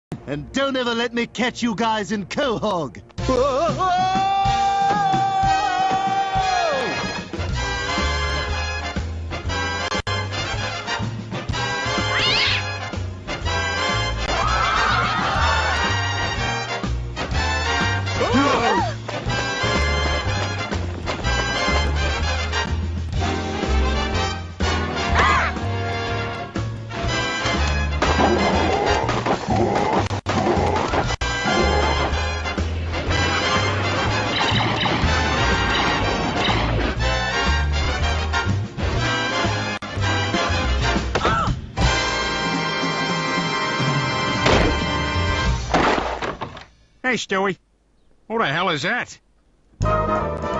And don't ever let me catch you guys in Quahog. Hey, Stewie. What the hell is that?